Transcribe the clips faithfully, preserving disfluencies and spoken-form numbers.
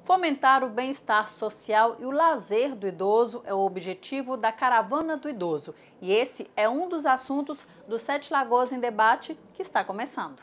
Fomentar o bem-estar social e o lazer do idoso é o objetivo da Caravana do Idoso. E esse é um dos assuntos do Sete Lagoas em Debate que está começando.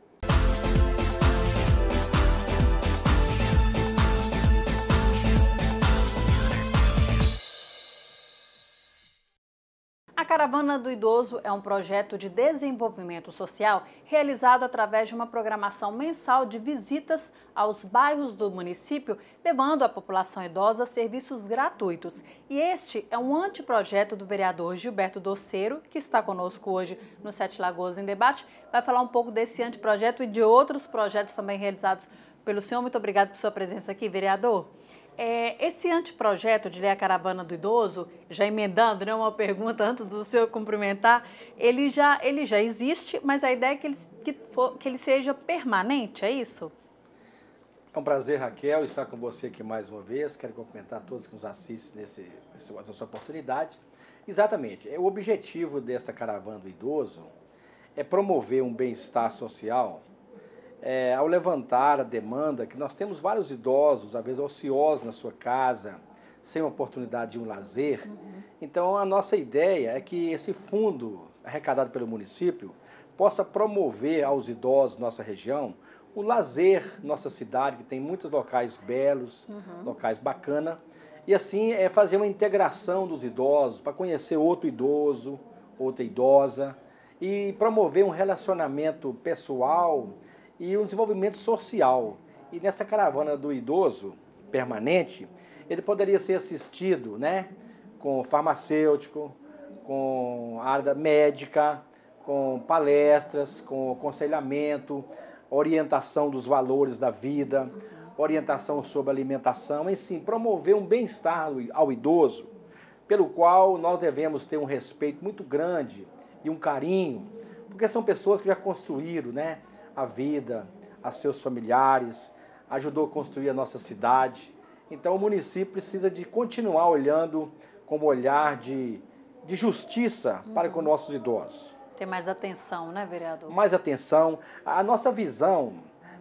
A Caravana do Idoso é um projeto de desenvolvimento social realizado através de uma programação mensal de visitas aos bairros do município, levando à população idosa serviços gratuitos. E este é um anteprojeto do vereador Gilberto Doceiro, que está conosco hoje no Sete Lagoas em Debate. Vai falar um pouco desse anteprojeto e de outros projetos também realizados pelo senhor. Muito obrigado por sua presença aqui, vereador. É, esse anteprojeto de lei a Caravana do Idoso, já emendando, né, uma pergunta antes do senhor cumprimentar, ele já, ele já existe, mas a ideia é que ele, que, for, que ele seja permanente, é isso? É um prazer, Raquel, estar com você aqui mais uma vez. Quero cumprimentar a todos que nos assistem nesse, nessa oportunidade. Exatamente, o objetivo dessa Caravana do Idoso é promover um bem-estar social. É, ao levantar a demanda que nós temos vários idosos, às vezes ociosos na sua casa, sem oportunidade de um lazer. Uhum. Então a nossa ideia é que esse fundo arrecadado pelo município possa promover aos idosos da nossa região o lazer, nossa cidade, que tem muitos locais belos, uhum. locais bacanas, e assim é fazer uma integração dos idosos para conhecer outro idoso, outra idosa, e promover um relacionamento pessoal e o desenvolvimento social. E nessa caravana do idoso permanente, ele poderia ser assistido, né, com farmacêutico, com área médica, com palestras, com aconselhamento, orientação dos valores da vida, orientação sobre alimentação, enfim, promover um bem-estar ao idoso, pelo qual nós devemos ter um respeito muito grande e um carinho, porque são pessoas que já construíram, né, a vida, a seus familiares, ajudou a construir a nossa cidade. Então o município precisa de continuar olhando com um olhar de, de justiça uhum. para com nossos idosos. Ter mais atenção, né, vereador? Mais atenção. A nossa visão,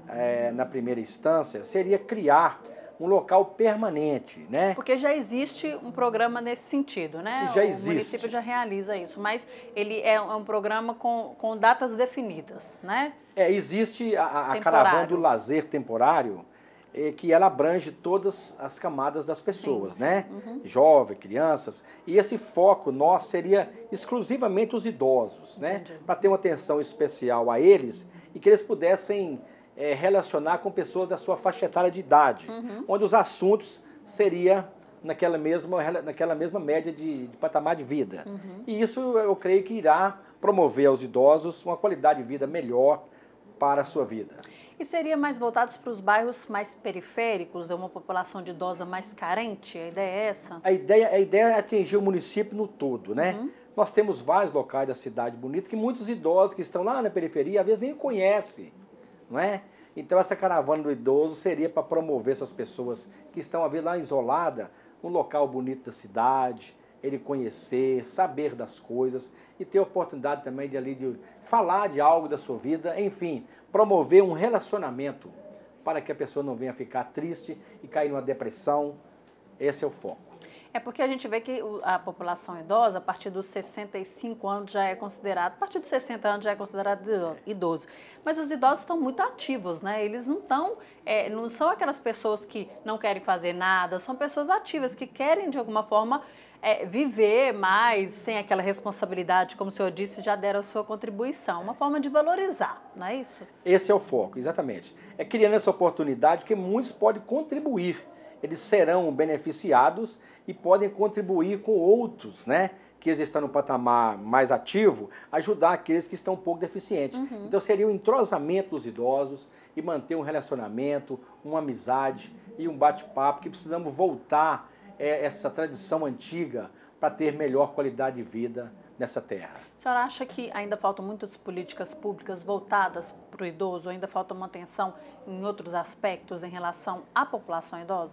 é, na primeira instância, seria criar um local permanente, né? Porque já existe um programa nesse sentido, né? Já existe. O município já realiza isso, mas ele é um programa com, com datas definidas, né? É, existe a, a Caravana do Lazer Temporário, é, que ela abrange todas as camadas das pessoas, sim, né? Uhum. Jovens, crianças, e esse foco nosso seria exclusivamente os idosos, né? Para ter uma atenção especial a eles e que eles pudessem É, relacionar com pessoas da sua faixa etária de idade, uhum. onde os assuntos seria naquela mesma, naquela mesma média de, de patamar de vida. Uhum. E isso eu creio que irá promover aos idosos uma qualidade de vida melhor para a sua vida. E seria mais voltados para os bairros mais periféricos, uma população de idosa mais carente? A ideia é essa? A ideia, a ideia é atingir o município no todo, né? Uhum. Nós temos vários locais da cidade bonita que muitos idosos que estão lá na periferia às vezes nem conhecem. Não é? Então essa caravana do idoso seria para promover essas pessoas que estão a ver lá isolada, um local bonito da cidade, ele conhecer, saber das coisas e ter a oportunidade também de ali de falar de algo da sua vida, enfim, promover um relacionamento para que a pessoa não venha ficar triste e cair numa depressão. Esse é o foco. É porque a gente vê que a população idosa, a partir dos sessenta e cinco anos já é considerado, a partir dos sessenta anos já é considerado idoso. Mas os idosos estão muito ativos, né? Eles não estão, é, não são aquelas pessoas que não querem fazer nada, são pessoas ativas que querem de alguma forma é, viver mais, sem aquela responsabilidade, como o senhor disse, já deram a sua contribuição. Uma forma de valorizar, não é isso? Esse é o foco, exatamente. É criando essa oportunidade que muitos podem contribuir. Eles serão beneficiados e podem contribuir com outros, né, que eles estão no patamar mais ativo, ajudar aqueles que estão um pouco deficientes. Uhum. Então seria um entrosamento dos idosos e manter um relacionamento, uma amizade e um bate-papo, que precisamos voltar é, essa tradição antiga para ter melhor qualidade de vida nessa terra. A senhora acha que ainda faltam muitas políticas públicas voltadas para o idoso, ainda falta uma atenção em outros aspectos em relação à população idosa?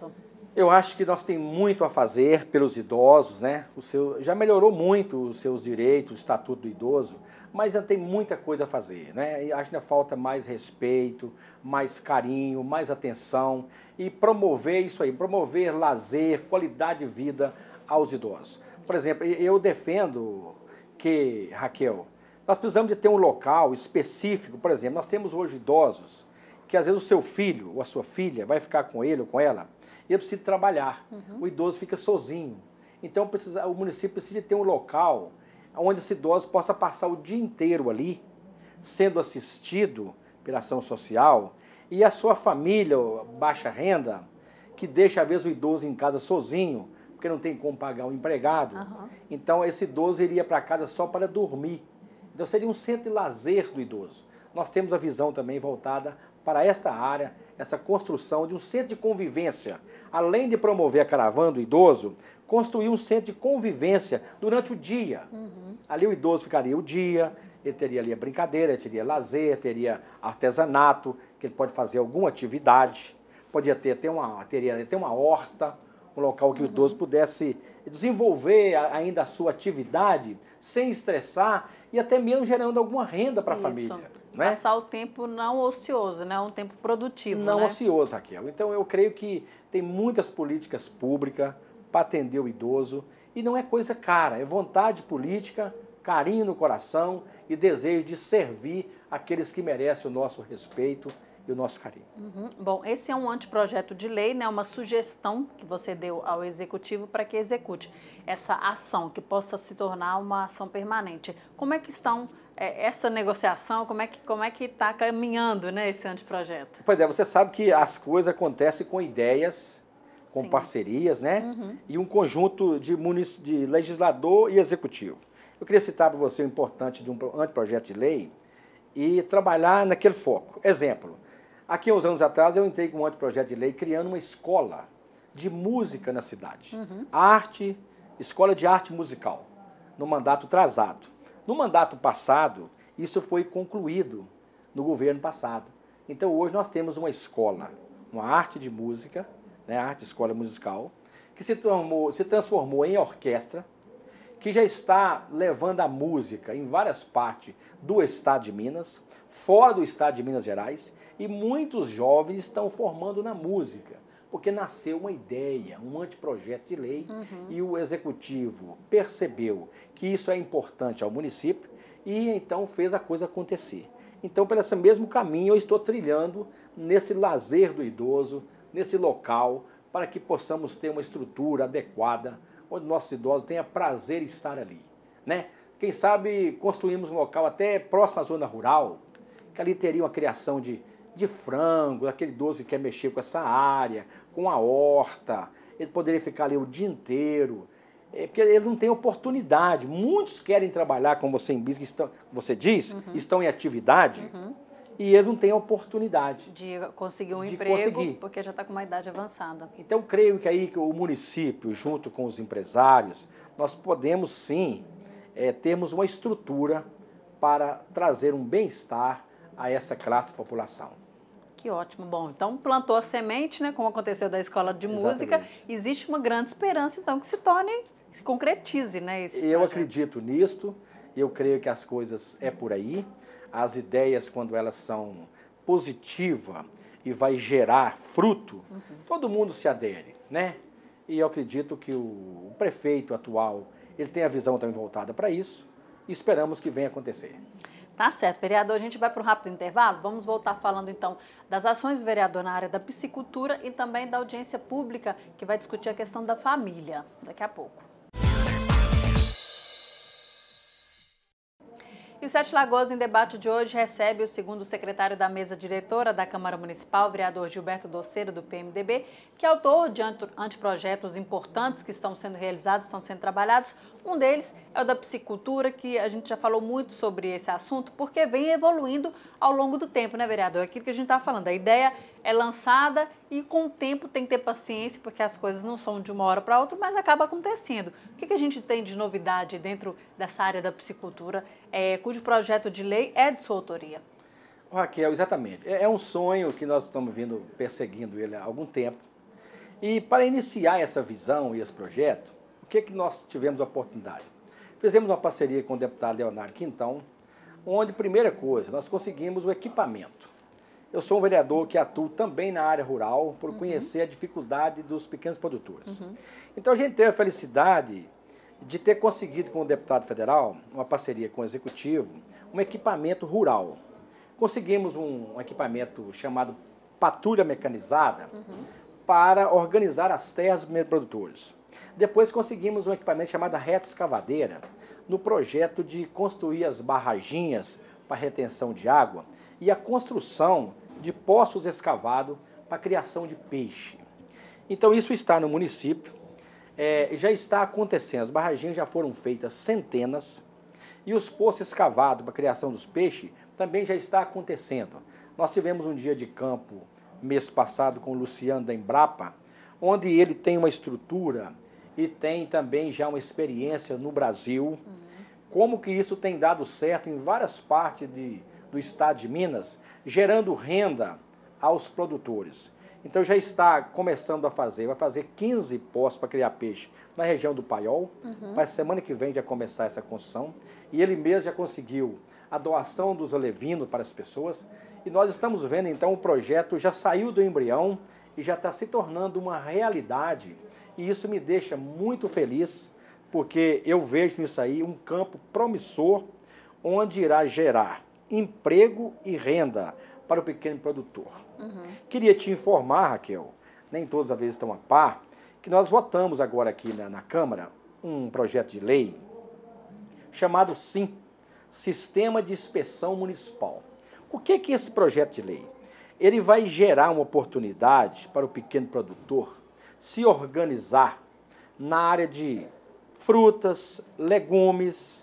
Eu acho que nós temos muito a fazer pelos idosos, né? O seu, já melhorou muito os seus direitos, o estatuto do idoso, mas ainda tem muita coisa a fazer, né? E acho que ainda falta mais respeito, mais carinho, mais atenção e promover isso aí, promover lazer, qualidade de vida aos idosos. Por exemplo, eu defendo que, Raquel, nós precisamos de ter um local específico. Por exemplo, nós temos hoje idosos que às vezes o seu filho ou a sua filha vai ficar com ele ou com ela e ele precisa trabalhar. Uhum. O idoso fica sozinho. Então precisa, o município precisa ter um local onde esse idoso possa passar o dia inteiro ali, sendo assistido pela ação social, e a sua família, baixa renda, que deixa às vezes o idoso em casa sozinho, porque não tem como pagar um empregado. Uhum. Então esse idoso iria para casa só para dormir. Então seria um centro de lazer do idoso. Nós temos a visão também voltada para esta área, essa construção de um centro de convivência. Além de promover a caravana do idoso, construir um centro de convivência durante o dia. Uhum. Ali o idoso ficaria o dia, ele teria ali a brincadeira, ele teria lazer, teria artesanato, que ele pode fazer alguma atividade, podia ter, ter, uma, teria, ter uma horta, um local que uhum. o idoso pudesse desenvolver ainda a sua atividade sem estressar e até mesmo gerando alguma renda para a família. Né? Passar o tempo não ocioso, né? Um tempo produtivo. Não né? ocioso, Raquel. Então eu creio que tem muitas políticas públicas para atender o idoso e não é coisa cara, é vontade política, carinho no coração e desejo de servir aqueles que merecem o nosso respeito e o nosso carinho. Uhum. Bom, esse é um anteprojeto de lei, né? Uma sugestão que você deu ao Executivo para que execute essa ação, que possa se tornar uma ação permanente. Como é que estão é, essa negociação, como é que como é que está caminhando, né, esse anteprojeto? Pois é, você sabe que as coisas acontecem com ideias, com Sim. parcerias, né? Uhum. E um conjunto de, munic... de legislador e executivo. Eu queria citar para você o importante de um anteprojeto de lei e trabalhar naquele foco. Exemplo, aqui uns anos atrás eu entrei com um anteprojeto de lei criando uma escola de música na cidade. Uhum. Arte, escola de arte musical, no mandato atrasado. No mandato passado, isso foi concluído no governo passado. Então hoje nós temos uma escola, uma arte de música, né, arte escola musical, que se transformou, se transformou em orquestra, que já está levando a música em várias partes do estado de Minas, fora do estado de Minas Gerais, e muitos jovens estão formando na música, porque nasceu uma ideia, um anteprojeto de lei, uhum. e o executivo percebeu que isso é importante ao município e então fez a coisa acontecer. Então, pelo esse mesmo caminho, eu estou trilhando nesse lazer do idoso, nesse local, para que possamos ter uma estrutura adequada, onde nossos idosos tenham prazer em estar ali, né? Quem sabe construímos um local até próximo à zona rural, que ali teria uma criação de, de frango, aquele idoso que quer mexer com essa área, com a horta, ele poderia ficar ali o dia inteiro, é, porque ele não tem oportunidade. Muitos querem trabalhar, como você, que estão, você diz, uhum. estão em atividade, uhum. e eles não têm oportunidade de conseguir um de emprego, conseguir. Porque já está com uma idade avançada. Então, creio que aí que o município, junto com os empresários, nós podemos sim é, termos uma estrutura para trazer um bem-estar a essa classe de população. Que ótimo. Bom, então plantou a semente, né, como aconteceu da escola de Exatamente. música. Existe uma grande esperança, então, que se torne, se concretize, né, esse Eu projeto. acredito nisto, eu creio que as coisas é por aí. As ideias, quando elas são positivas e vai gerar fruto, uhum. todo mundo se adere, né? E eu acredito que o, o prefeito atual, ele tem a visão também voltada para isso e esperamos que venha acontecer. Tá certo, vereador, a gente vai para um rápido intervalo, vamos voltar falando então das ações do vereador na área da piscicultura e também da audiência pública, que vai discutir a questão da família, daqui a pouco. E o Sete Lagoas em Debate de hoje recebe o segundo secretário da mesa diretora da Câmara Municipal, vereador Gilberto Doceiro, do P M D B, que é autor de anteprojetos importantes que estão sendo realizados, estão sendo trabalhados. Um deles é o da piscicultura, que a gente já falou muito sobre esse assunto, porque vem evoluindo ao longo do tempo, né, vereador? Aquilo que a gente está falando, a ideia é lançada e com o tempo tem que ter paciência, porque as coisas não são de uma hora para outra, mas acaba acontecendo. O que, que a gente tem de novidade dentro dessa área da piscicultura, é, cujo projeto de lei é de sua autoria? Raquel, exatamente. É um sonho que nós estamos vindo perseguindo ele há algum tempo. E para iniciar essa visão e esse projeto, o que, que nós tivemos a oportunidade? Fizemos uma parceria com o deputado Leonardo Quintão, onde, primeira coisa, nós conseguimos o equipamento. Eu sou um vereador que atuo também na área rural, por uhum. conhecer a dificuldade dos pequenos produtores. Uhum. Então a gente teve a felicidade de ter conseguido com o deputado federal, uma parceria com o executivo, um equipamento rural. Conseguimos um, um equipamento chamado patrulha mecanizada uhum. para organizar as terras dos primeiros produtores. Depois conseguimos um equipamento chamado reta escavadeira, no projeto de construir as barraginhas para retenção de água e a construção de poços escavados para a criação de peixe. Então isso está no município, é, já está acontecendo, as barraginhas já foram feitas centenas e os poços escavados para a criação dos peixes também já está acontecendo. Nós tivemos um dia de campo mês passado com o Luciano da Embrapa, onde ele tem uma estrutura e tem também já uma experiência no Brasil, uhum. como que isso tem dado certo em várias partes de, do estado de Minas, gerando renda aos produtores. Então já está começando a fazer, vai fazer quinze poços para criar peixe na região do Paiol, uhum. para semana que vem já começar essa construção, e ele mesmo já conseguiu a doação dos alevinos para as pessoas, e nós estamos vendo então o projeto já saiu do embrião e já está se tornando uma realidade, e isso me deixa muito feliz, porque eu vejo nisso aí um campo promissor, onde irá gerar emprego e renda para o pequeno produtor. Uhum. Queria te informar, Raquel, nem todas as vezes estão a par, que nós votamos agora aqui na, na Câmara um projeto de lei chamado SIM, Sistema de Inspeção Municipal. O que que é esse projeto de lei? Ele vai gerar uma oportunidade para o pequeno produtor se organizar na área de frutas, legumes,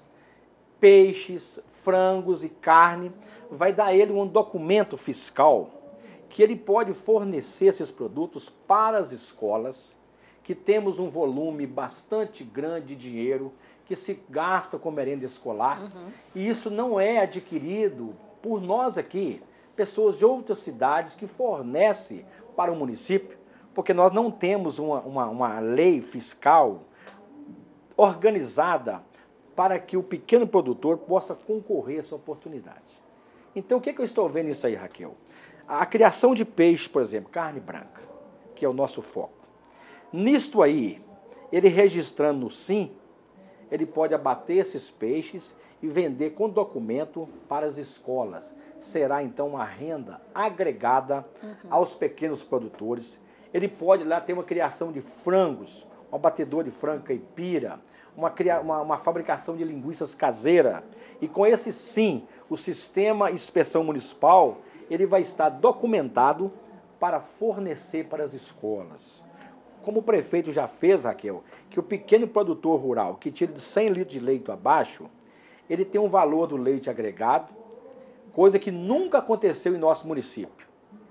peixes, frangos e carne. Vai dar ele um documento fiscal que ele pode fornecer esses produtos para as escolas, que temos um volume bastante grande de dinheiro que se gasta com merenda escolar, uhum. e isso não é adquirido por nós aqui, pessoas de outras cidades que fornecem para o município, porque nós não temos uma, uma, uma lei fiscal organizada para que o pequeno produtor possa concorrer a essa oportunidade. Então, o que, que eu estou vendo nisso aí, Raquel? A criação de peixe, por exemplo, carne branca, que é o nosso foco. Nisto aí, ele registrando no SIM, ele pode abater esses peixes e vender com documento para as escolas. Será, então, uma renda agregada uhum. aos pequenos produtores. Ele pode lá ter uma criação de frangos, um abatedor de frango caipira, uma, uma, uma fabricação de linguiças caseira. E com esse sim, o sistema inspeção municipal, ele vai estar documentado para fornecer para as escolas. Como o prefeito já fez, Raquel, que o pequeno produtor rural que tira de cem litros de leite abaixo, ele tem um valor do leite agregado, coisa que nunca aconteceu em nosso município.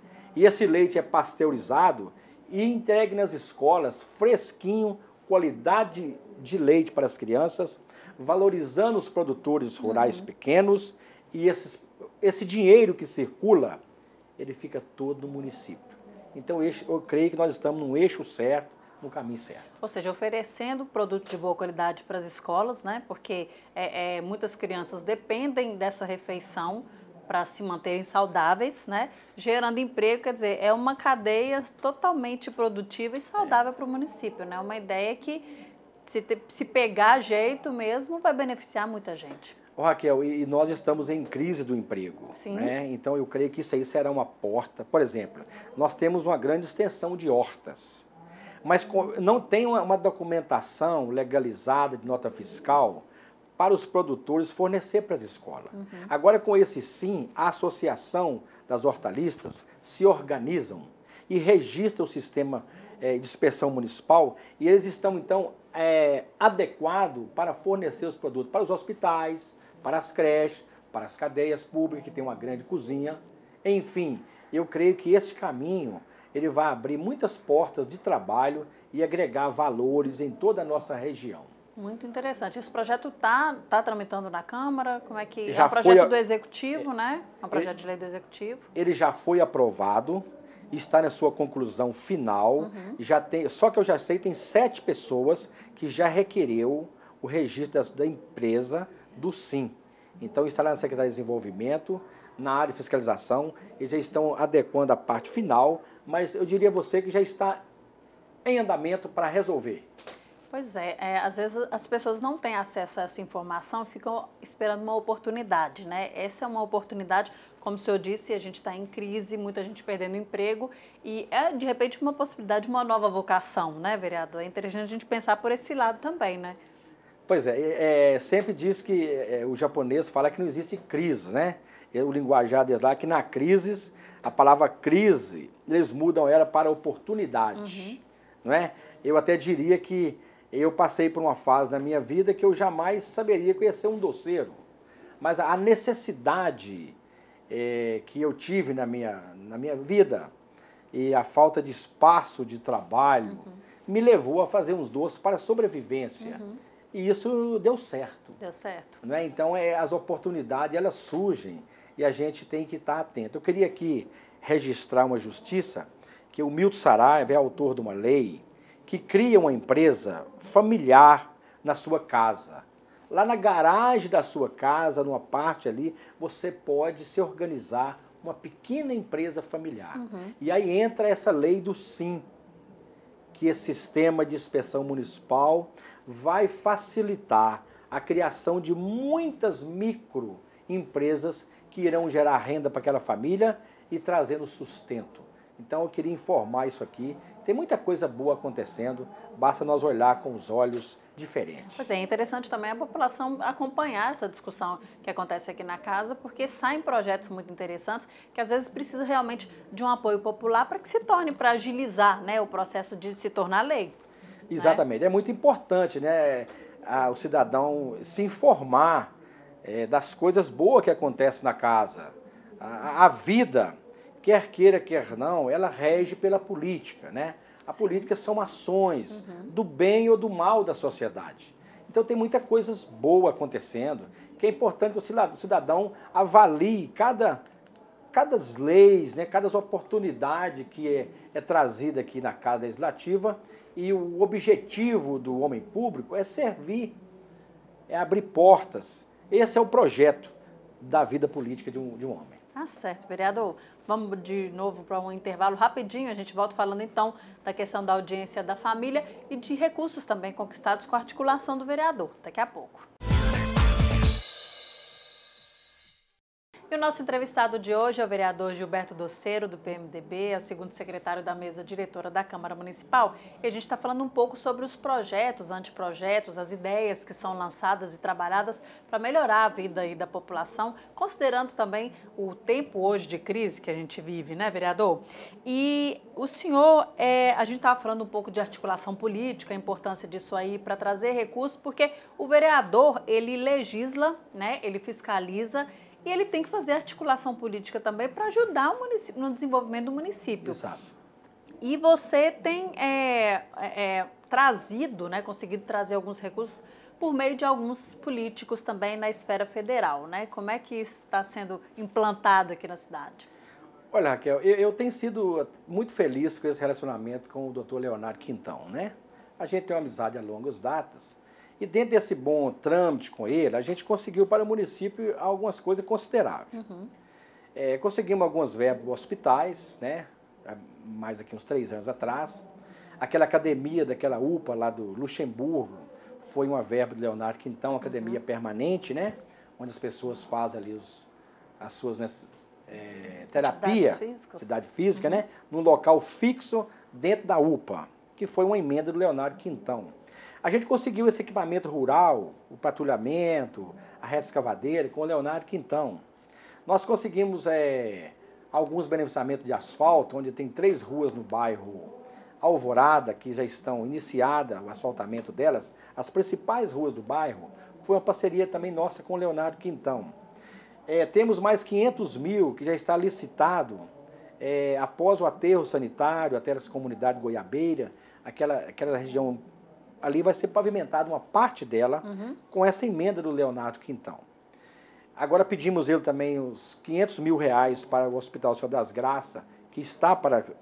E esse leite é pasteurizado e entregue nas escolas fresquinho, qualidade de leite para as crianças, valorizando os produtores rurais uhum. pequenos, e esses, esse dinheiro que circula, ele fica todo no município. Então eu creio que nós estamos num eixo certo, no caminho certo. Ou seja, oferecendo produtos de boa qualidade para as escolas, né? Porque é, é, muitas crianças dependem dessa refeição para se manterem saudáveis, né? Gerando emprego, quer dizer, é uma cadeia totalmente produtiva e saudável é. para o município, né? Uma ideia que, se, te, se pegar jeito mesmo, vai beneficiar muita gente. Ô, Raquel, e nós estamos em crise do emprego, Sim. né? Então eu creio que isso aí será uma porta. Por exemplo, nós temos uma grande extensão de hortas, mas não tem uma, uma documentação legalizada de nota fiscal para os produtores fornecer para as escolas. Uhum. Agora, com esse sim, a Associação das Hortalistas se organizam e registram o sistema é, de inspeção municipal, e eles estão, então, é, adequados para fornecer os produtos para os hospitais, para as creches, para as cadeias públicas, que tem uma grande cozinha. Enfim, eu creio que esse caminho ele vai abrir muitas portas de trabalho e agregar valores em toda a nossa região. Muito interessante. Esse projeto está tá tramitando na Câmara? Como é que... Já é um projeto a... do Executivo, né? É um projeto ele, de lei do Executivo. Ele já foi aprovado está na sua conclusão final, uhum. já tem, só que eu já sei, tem sete pessoas que já requereu o registro da, da empresa do SIM. Então está lá na Secretaria de Desenvolvimento, na área de fiscalização, e já estão adequando a parte final, mas eu diria a você que já está em andamento para resolver. Pois é, é, às vezes as pessoas não têm acesso a essa informação e ficam esperando uma oportunidade, né? Essa é uma oportunidade, como o senhor disse, a gente está em crise, muita gente perdendo emprego e é, de repente, uma possibilidade de uma nova vocação, né, vereador? É interessante a gente pensar por esse lado também, né? Pois é, é sempre diz que é, o japonês fala que não existe crise, né? O linguajar deles lá é que na crise, a palavra crise, eles mudam ela para oportunidade, uhum. não é? Eu até diria que eu passei por uma fase na minha vida que eu jamais saberia que eu ia ser um doceiro. Mas a necessidade é, que eu tive na minha, na minha vida e a falta de espaço de trabalho uhum. me levou a fazer uns doces para sobrevivência. Uhum. E isso deu certo. Deu certo. Não é? Então, é, as oportunidades, elas surgem e a gente tem que estar atento. Eu queria aqui registrar uma justiça que o Milton Saraiva é autor de uma lei que cria uma empresa familiar na sua casa. Lá na garagem da sua casa, numa parte ali, você pode se organizar uma pequena empresa familiar. Uhum. E aí entra essa lei do SIM, que esse sistema de inspeção municipal vai facilitar a criação de muitas microempresas que irão gerar renda para aquela família e trazendo sustento. Então eu queria informar isso aqui. Tem muita coisa boa acontecendo, basta nós olhar com os olhos diferentes. Pois é, é interessante também a população acompanhar essa discussão que acontece aqui na casa, porque saem projetos muito interessantes que às vezes precisa realmente de um apoio popular para que se torne, para agilizar, né, o processo de se tornar lei. Exatamente, né? É muito importante, né, a, o cidadão se informar é, das coisas boas que acontecem na casa. A, a vida, quer queira, quer não, ela rege pela política, né? A Sim. política são ações uhum. do bem ou do mal da sociedade. Então tem muitas coisas boas acontecendo, que é importante que o cidadão avalie cada, cada leis, né, cada oportunidade que é, é trazida aqui na Casa Legislativa, e o objetivo do homem público é servir, é abrir portas. Esse é o projeto da vida política de um, de um homem. Ah, certo, vereador. Vamos de novo para um intervalo rapidinho. A gente volta falando então da questão da audiência da família e de recursos também conquistados com a articulação do vereador. Daqui a pouco. E o nosso entrevistado de hoje é o vereador Gilberto Doceiro, do P M D B, é o segundo secretário da mesa diretora da Câmara Municipal. E a gente está falando um pouco sobre os projetos, anteprojetos, as ideias que são lançadas e trabalhadas para melhorar a vida aí da população, considerando também o tempo hoje de crise que a gente vive, né, vereador? E o senhor, é, a gente estava falando um pouco de articulação política, a importância disso aí para trazer recursos, porque o vereador, ele legisla, né, ele fiscaliza, e ele tem que fazer articulação política também para ajudar o município, no desenvolvimento do município. Exato. E você tem é, é, trazido, né, conseguido trazer alguns recursos por meio de alguns políticos também na esfera federal, né? Como é que isso está sendo implantado aqui na cidade? Olha, Raquel, eu, eu tenho sido muito feliz com esse relacionamento com o doutor Leonardo Quintão, né? A gente tem uma amizade a longas datas. E dentro desse bom trâmite com ele, a gente conseguiu para o município algumas coisas consideráveis. Uhum. É, conseguimos algumas verbas hospitais, né? Mais aqui uns três anos atrás. Aquela academia daquela U P A lá do Luxemburgo foi uma verba de Leonardo Quintão, academia uhum. permanente, né? Onde as pessoas fazem ali os, as suas né, é, terapia, atividade física, uhum. né? Num local fixo dentro da U P A, que foi uma emenda do Leonardo Quintão. A gente conseguiu esse equipamento rural, o patrulhamento, a reta escavadeira, com o Leonardo Quintão. Nós conseguimos é, alguns beneficiamentos de asfalto, onde tem três ruas no bairro Alvorada, que já estão iniciadas o asfaltamento delas. As principais ruas do bairro foi uma parceria também nossa com o Leonardo Quintão. É, temos mais quinhentos mil que já está licitado é, após o aterro sanitário, até essa comunidade goiabeira, aquela, aquela região. Ali vai ser pavimentada uma parte dela uhum. com essa emenda do Leonardo Quintão. Agora pedimos ele também os quinhentos mil reais para o Hospital Senhor das Graças, que está para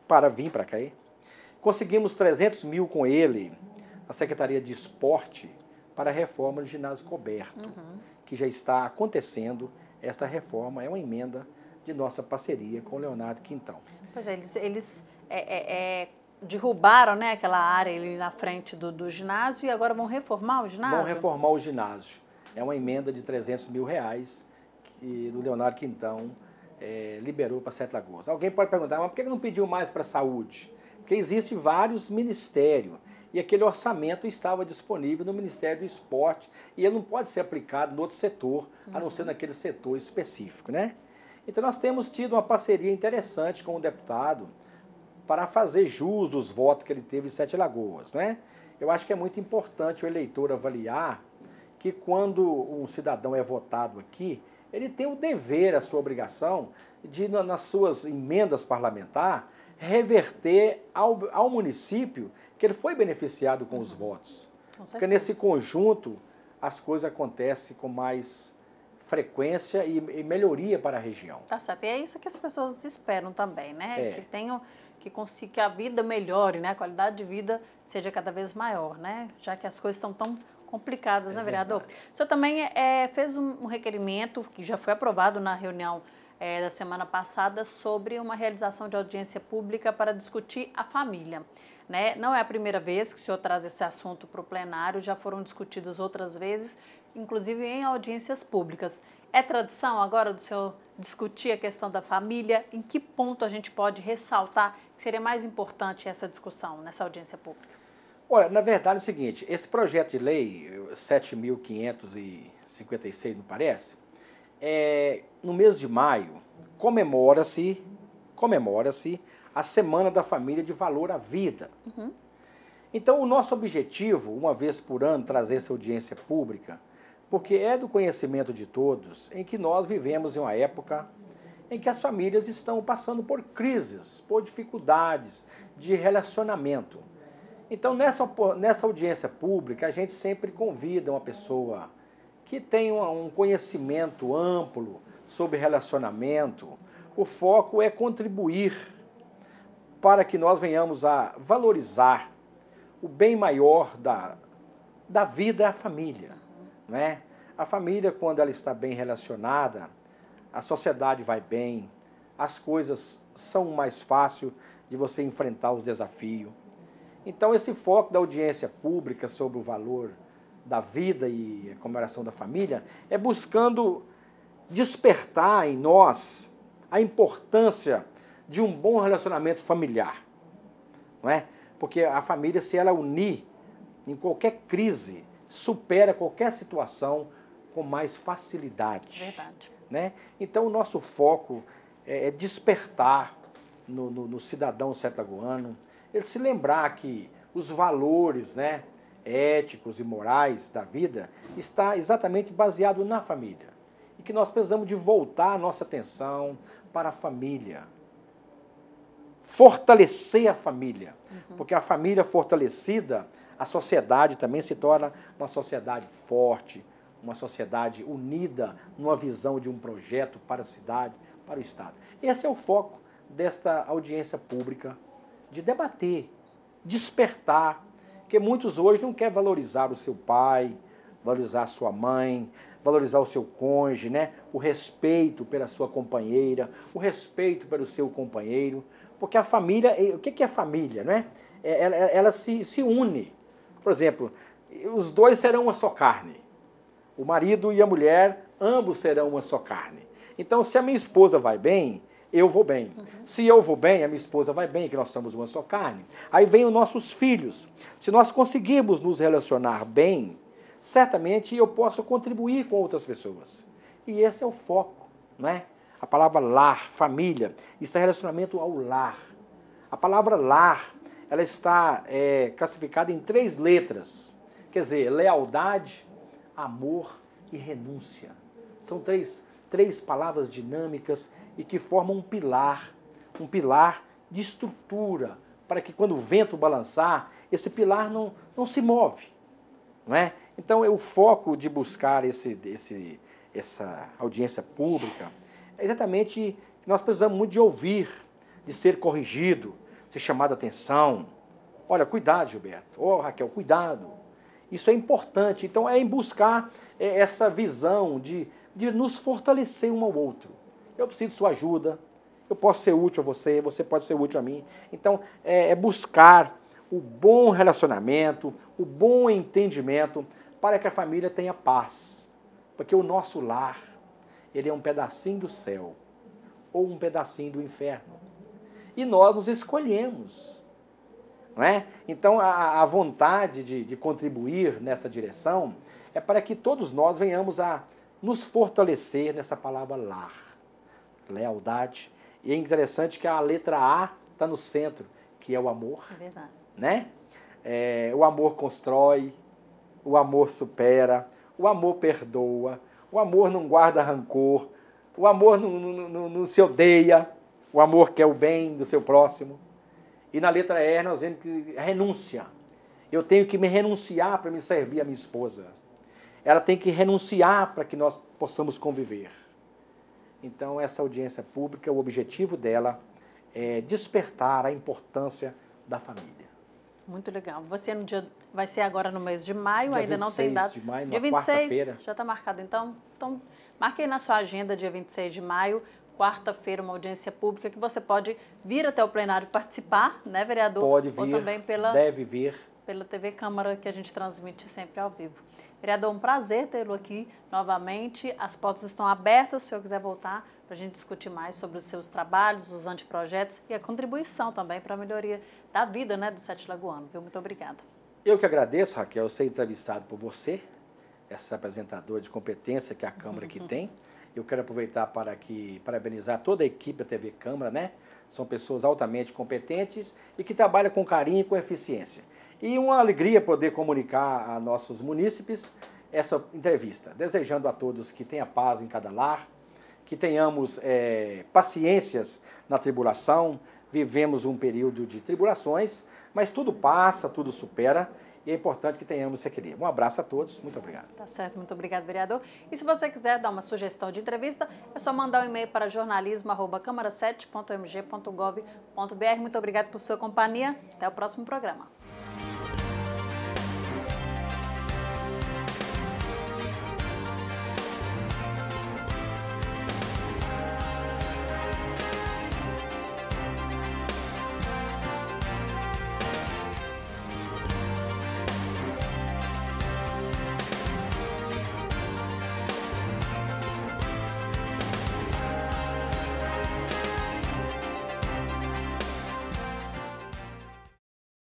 para vir para cá. Conseguimos trezentos mil com ele na Secretaria de Esporte para a reforma do ginásio coberto, uhum. que já está acontecendo. Esta reforma é uma emenda de nossa parceria com o Leonardo Quintão. Pois é, eles, eles é, é, é, derrubaram, né, aquela área ali na frente do, do ginásio e agora vão reformar o ginásio? Vão reformar o ginásio. É uma emenda de trezentos mil reais que o Leonardo Quintão é, liberou para Sete Lagoas. Alguém pode perguntar, mas por que não pediu mais para a saúde? Porque existem vários ministérios e aquele orçamento estava disponível no Ministério do Esporte e ele não pode ser aplicado no outro setor, uhum. a não ser naquele setor específico, né? Então nós temos tido uma parceria interessante com o deputado para fazer jus dos votos que ele teve em Sete Lagoas, né? Eu acho que é muito importante o eleitor avaliar que quando um cidadão é votado aqui, ele tem o dever, a sua obrigação, de nas suas emendas parlamentares, reverter ao, ao município que ele foi beneficiado com os votos. Com Porque nesse conjunto as coisas acontecem com mais frequência e, e melhoria para a região. Tá certo. E é isso que as pessoas esperam também, né? É. Que tenham, que consiga que a vida melhore, né? A qualidade de vida seja cada vez maior, né? Já que as coisas estão tão complicadas, é né, vereador? Verdade. O senhor também é, fez um, um requerimento que já foi aprovado na reunião É, da semana passada sobre uma realização de audiência pública para discutir a família. Né? Não é a primeira vez que o senhor traz esse assunto para o plenário, já foram discutidos outras vezes, inclusive em audiências públicas. É tradição agora do senhor discutir a questão da família? Em que ponto a gente pode ressaltar que seria mais importante essa discussão nessa audiência pública? Olha, na verdade é o seguinte, esse projeto de lei, sete mil quinhentos e cinquenta e seis, não parece? É, no mês de maio, comemora-se comemora-se a Semana da Família de Valor à Vida. Uhum. Então, o nosso objetivo, uma vez por ano, trazer essa audiência pública, porque é do conhecimento de todos em que nós vivemos em uma época em que as famílias estão passando por crises, por dificuldades de relacionamento. Então, nessa, nessa audiência pública, a gente sempre convida uma pessoa que tem um conhecimento amplo sobre relacionamento. O foco é contribuir para que nós venhamos a valorizar o bem maior da, da vida, é a família. Né? A família, quando ela está bem relacionada, a sociedade vai bem, as coisas são mais fáceis de você enfrentar os desafios. Então, esse foco da audiência pública sobre o valor da vida e a comemoração da família, é buscando despertar em nós a importância de um bom relacionamento familiar. Não é? Porque a família, se ela unir em qualquer crise, supera qualquer situação com mais facilidade. Verdade. Né? Então, o nosso foco é despertar no, no, no cidadão sete-lagoano, ele se lembrar que os valores, né, éticos e morais da vida está exatamente baseado na família. E que nós precisamos de voltar a nossa atenção para a família. Fortalecer a família. Uhum. Porque a família fortalecida, a sociedade também se torna uma sociedade forte, uma sociedade unida numa visão de um projeto para a cidade, para o Estado. Esse é o foco desta audiência pública, de debater, despertar, porque muitos hoje não querem valorizar o seu pai, valorizar a sua mãe, valorizar o seu cônjuge, né? O respeito pela sua companheira, o respeito pelo seu companheiro, porque a família, o que é família, né? Ela, ela se, se une. Por exemplo, os dois serão uma só carne. O marido e a mulher, ambos serão uma só carne. Então, se a minha esposa vai bem, eu vou bem. Uhum. Se eu vou bem, a minha esposa vai bem, que nós somos uma só carne. Aí vem os nossos filhos. Se nós conseguirmos nos relacionar bem, certamente eu posso contribuir com outras pessoas. E esse é o foco, né? A palavra lar, família, isso é relacionamento ao lar. A palavra lar, ela está é, classificada em três letras. Quer dizer, lealdade, amor e renúncia. São três, três palavras dinâmicas e que formam um pilar, um pilar de estrutura, para que quando o vento balançar, esse pilar não, não se move. Não é? Então, é o foco de buscar esse, esse, essa audiência pública é exatamente que nós precisamos muito de ouvir, de ser corrigido. ser chamado a atenção. Olha, cuidado, Gilberto. Ô, Raquel, cuidado. Isso é importante. Então, é em buscar essa visão de, de nos fortalecer um ao outro. Eu preciso de sua ajuda, eu posso ser útil a você, você pode ser útil a mim. Então, é, é buscar o bom relacionamento, o bom entendimento, para que a família tenha paz. Porque o nosso lar, ele é um pedacinho do céu, ou um pedacinho do inferno. E nós nos escolhemos. Não é? Então, a, a vontade de, de contribuir nessa direção é para que todos nós venhamos a nos fortalecer nessa palavra lar. Lealdade. E é interessante que a letra A está no centro, que é o amor. É verdade. Né? É, o amor constrói, o amor supera, o amor perdoa, o amor não guarda rancor, o amor não, não, não, não se odeia, o amor quer o bem do seu próximo. E na letra E nós vemos que renúncia. Eu tenho que me renunciar para me servir a minha esposa. Ela tem que renunciar para que nós possamos conviver. Então, essa audiência pública, o objetivo dela é despertar a importância da família. Muito legal. Você no dia, vai ser agora no mês de maio, dia ainda não tem data. de maio, dia numa vinte e seis, quarta-feira. já está marcado então? Então, marque aí na sua agenda, dia vinte e seis de maio, quarta-feira, uma audiência pública que você pode vir até o plenário participar, né, vereador? Pode vir, ou também pela, deve vir. Pela T V Câmara, que a gente transmite sempre ao vivo. Vereador, um prazer tê-lo aqui novamente. As portas estão abertas, se o senhor quiser voltar, para a gente discutir mais sobre os seus trabalhos, os anteprojetos e a contribuição também para a melhoria da vida, né, do Sete Lagoano. Viu? Muito obrigada. Eu que agradeço, Raquel, ser entrevistado por você, essa apresentadora de competência que a Câmara aqui tem. Eu quero aproveitar para aqui parabenizar toda a equipe da T V Câmara, né? São pessoas altamente competentes e que trabalham com carinho e com eficiência. E uma alegria poder comunicar a nossos munícipes essa entrevista, desejando a todos que tenha paz em cada lar, que tenhamos é, paciências na tribulação. Vivemos um período de tribulações, mas tudo passa, tudo supera, e é importante que tenhamos esse equilíbrio. Um abraço a todos, muito obrigado. Tá certo, muito obrigado, vereador. E se você quiser dar uma sugestão de entrevista, é só mandar um e-mail para jornalismo arroba câmara sete ponto m g ponto gov ponto br. Muito obrigado por sua companhia. Até o próximo programa.